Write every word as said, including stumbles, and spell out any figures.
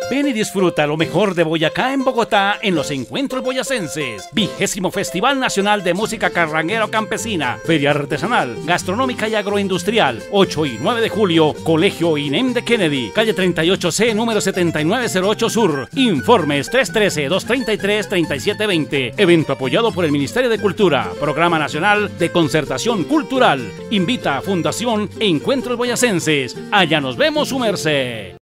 Ven y disfruta lo mejor de Boyacá en Bogotá en los Encuentros Boyacenses. Vigésimo Festival Nacional de Música Carranguera Campesina. Feria Artesanal, Gastronómica y Agroindustrial. ocho y nueve de julio, Colegio I N E M de Kennedy. Calle treinta y ocho C, número setenta y nueve cero ocho Sur. Informes tres uno tres, dos tres tres, tres siete dos cero. Evento apoyado por el Ministerio de Cultura. Programa Nacional de Concertación Cultural. Invita a Fundación Encuentros Boyacenses. Allá nos vemos, su merced.